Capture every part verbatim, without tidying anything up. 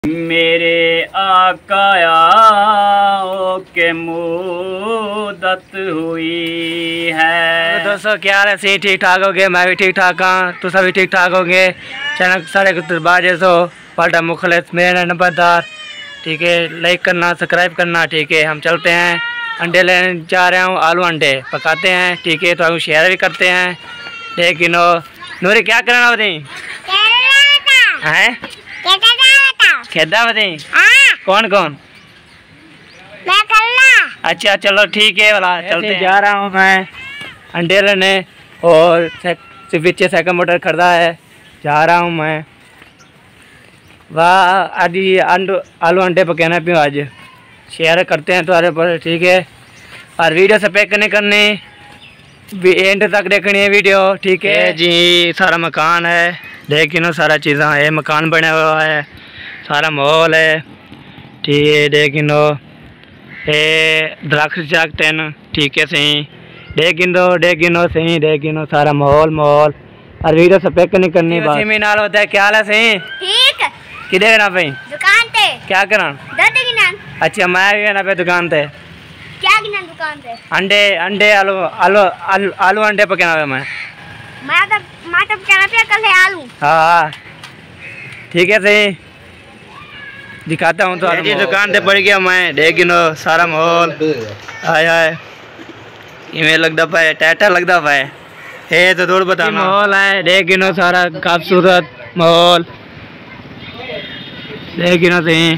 मेरे आकाया के मुद्दत हुई है। दोस्तों क्या हाल है? सही ठीक ठाक हो गए, मैं भी ठीक ठाक हाँ, तो सभी ठीक ठाक हो गए। चैनल सारे कुछ बाजे सो पाटा मुखलिस मेरा नंबरदार, ठीक है। लाइक करना, सब्सक्राइब करना, ठीक है। हम चलते हैं, अंडे लेने जा रहे हूँ, आलू अंडे पकाते हैं, ठीक है। तो हम शेयर भी करते हैं, लेकिन नूरी क्या करना बताई हैं? खेदा बताई कौन कौन? मैं करना। अच्छा चलो ठीक है वाला, चलते जा रहा हूँ मैं अंडे लेने, और पीछे सेकंड मोटर खरीदा है, जा रहा हूँ मैं। वाह आज ये अंडू आलू अंडे पकाना पियो, आज शेयर करते हैं तुम्हारे पर, ठीक है। और वीडियो से पैक करने करनी एंड तक देखनी है वीडियो, ठीक है जी। सारा मकान है, देखिए सारा चीज़ा है, मकान बना हुआ है, सारा माहौल है, ठीक है। देखिए ये दरख्त जागते हैं, ठीक है सही। देखिए दो देखिए सही, देखिए सारा माहौल माहौल और वीडियो से पैक नहीं करनी बात नाल होता है। क्या हाल है? सही ठीक। किधर ना भाई? दुकान पे। क्या करा? दादा की नाम। अच्छा मैं भी ना पे दुकान पे। क्या की नाम दुकान पे? अंडे अंडे आलू आलू आलू आलू अंडे पकाना है मैं। मैं तो मैं तो पकाना पे कल है आलू। हाँ ठीक है सही, दिखाता हूँ। तो जी दुकान पे पड़ गया मैं, देखिए सारा माहौल आय आय इवें लगता पाए टाटा लगता पाए है, तो थोड़ा बता माहौल है। देखिए सारा खूबसूरत माहौल, देखिए सही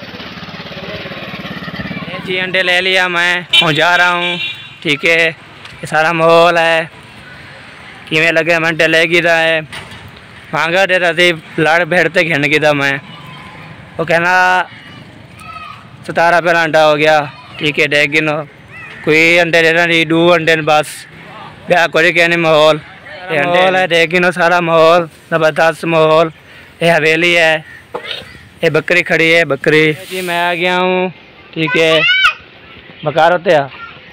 जी। अंडे ले लिया मैं, और जा रहा हूँ, ठीक है। ये सारा माहौल है, किमें लगे मैं अंडे ले गिरा है, मांगा दे रहा थी लड़ भेड़ते घेन गिरा मैं, वो कहना सतारा पहला अंडा हो गया, ठीक है। देख गिनो कोई अंडे देना नहीं, दो अंडे बस ब्याह कोई कहने माहौल माहौल है। देख गिनो सारा माहौल ज़बरदस्त माहौल। ये हवेली है, ये बकरी खड़ी है, बकरी जी। मैं आ गया हूँ, ठीक है। बकार होते हैं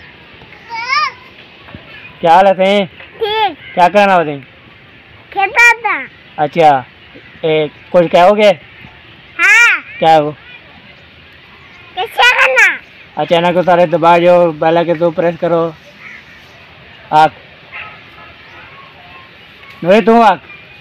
क्या हाल है? सही ठीक। क्या करना बताई? खेता था। अच्छा ए, कुछ कहोगे? हाँ। क्या हो? कैसे करना? अचानक सारे दबा जो पहले के तो प्रेस करो आँख नहीं तू आँख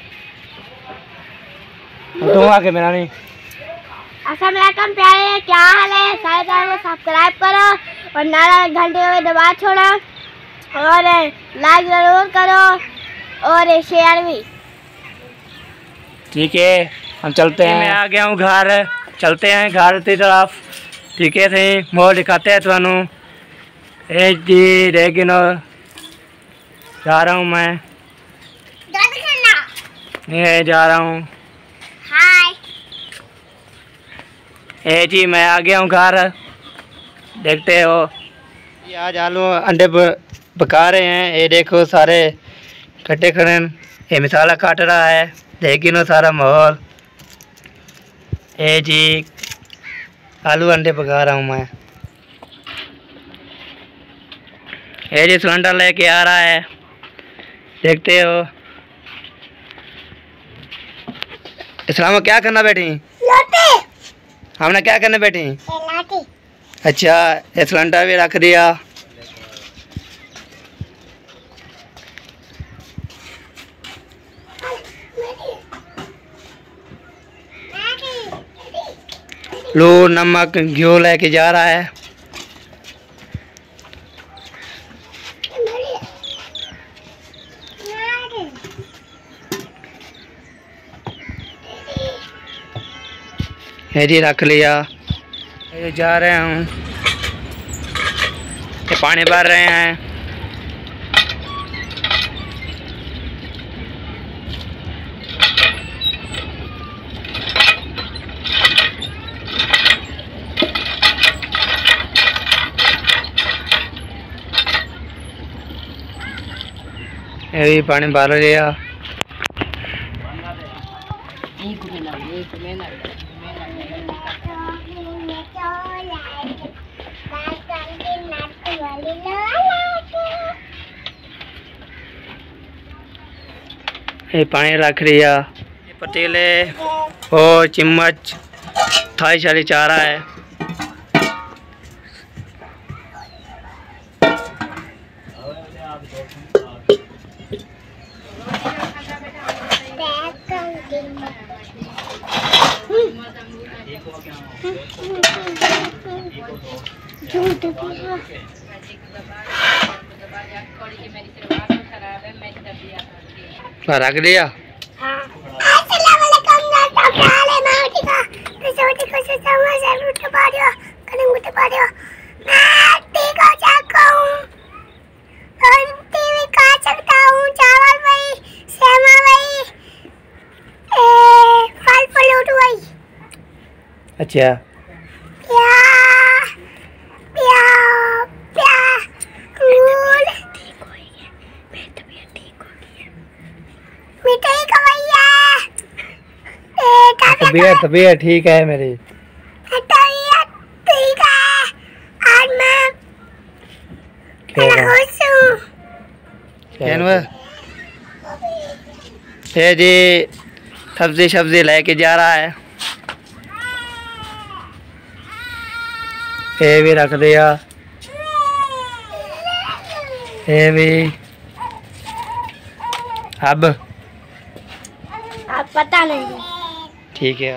तू आके मेरा नहीं। अस्सलाम वालेकुम प्यारे, क्या हाल है? सारे चैनल को सब्सक्राइब करो और नारा घंटे में दबा छोड़ो, और लाइक जरूर करो और शेयर भी, ठीक है। हम चलते हैं, मैं आ गया हूँ घर, चलते हैं घर की तरफ, ठीक है सही। मोल दिखाते हैं थानू ए जी। देखिए जा रहा हूँ मैं, ये जा रहा हूँ। हाय ए जी मैं आ गया हूँ घर, देखते हो ये आज आलू अंडे पका रहे हैं। ये देखो सारे कट्टे खड़े, ये मसाला काट रहा है, देखिए ना सारा माहौल। ए जी आलू अंडे पका रहा हूँ मैं। ये जी सिलेंडर लेके आ रहा है, देखते हो। इस्लाम क्या करना बैठी? हमने क्या करने बैठी? अच्छा ये सिलेंडर भी रख दिया। लून नमक घी लेके जा रहा है। ये जी रख लिया, ये जा रहे हूँ, ये पानी भर रहे हैं। ये भी पानी भर लिया। ये पानी रख लिया, ये पतीले और चम्मच थाई शाली चाह रहा है। रख दिया। अच्छा तबीयत तबीयत ठीक है मेरी। तबीयत ठीक है। आज मैं खुश हूँ। ये जी सब्जी सब्जी लेके जा रहा है। ये भी रख दिया। ये भी अब अब पता नहीं। ठीक है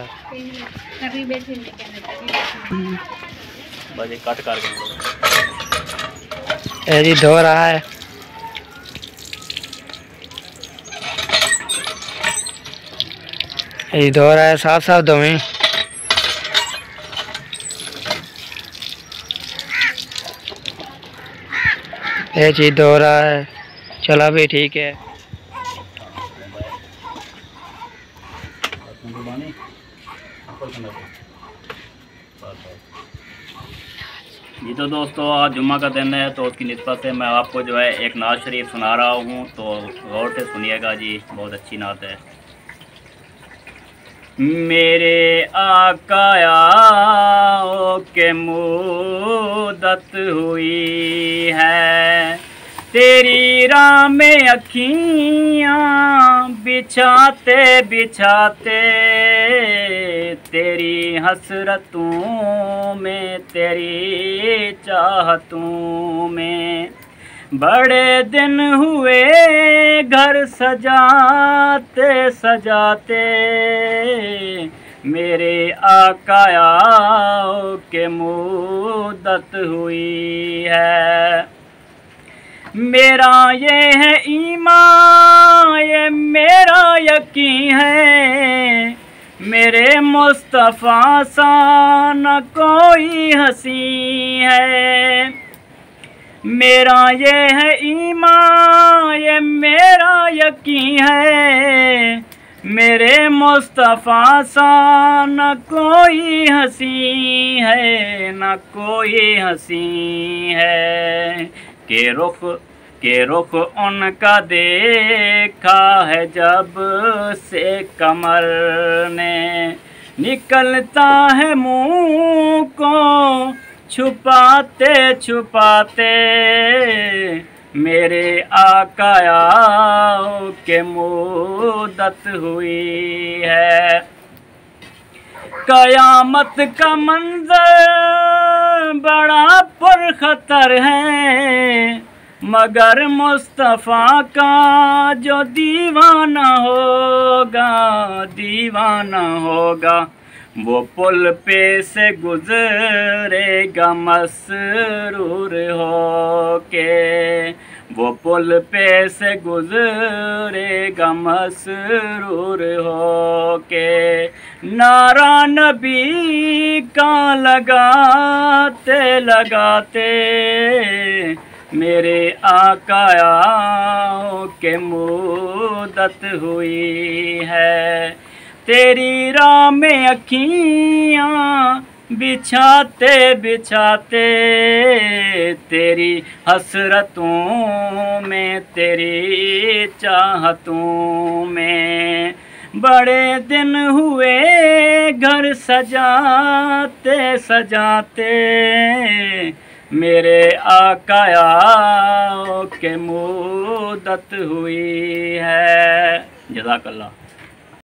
कट कर जी धो रहा है। ये धो रहा है, साफ साफ धोएं। ये चीज धो रहा है। चला भी ठीक है। जी तो दोस्तों आज जुम्मा का दिन है, तो उसकी निस्बत से मैं आपको जो है एक नात शरीफ सुना रहा हूँ, तो गौर से सुनिएगा जी, बहुत अच्छी नात है। मेरे आकाया के मुद्दत हुई है, तेरी राह में अखियाँ बिछाते बिछाते, तेरी हसरतों में तेरी चाहतों में, बड़े दिन हुए घर सजाते सजाते, मेरे आकाया के मुद्दत हुई है। मेरा ये है ईमान, ये मेरा यकीन है, मेरे मुस्तफ़ा सा न कोई हसी है। मेरा ये है ईमान, ये मेरा यकीन है, मेरे मुस्तफ़ा सा न कोई हसी है, न कोई हसी है। के रुख के रुख उनका देखा है जब से कमर ने, निकलता है मुँह को छुपाते छुपाते, मेरे आकाया के मुद्दत हुई है। कयामत का मंजर बड़ा पुरखतर है, मगर मुस्तफ़ा का जो दीवाना होगा दीवाना होगा, वो पुल पे से गुजरेगा मसरूर होके, वो पुल पे से गुजरेगा मसरूर होके। नारा नबी का लगाते लगाते, मेरे आकाया के मुद्दत हुई है। तेरी राह में अखियाँ बिछाते बिछाते, तेरी हसरतों में तेरी चाहतों में, बड़े दिन हुए घर सजाते सजाते, मेरे आकाया के मुद्दत हुई है। जज़ाकल्लाह।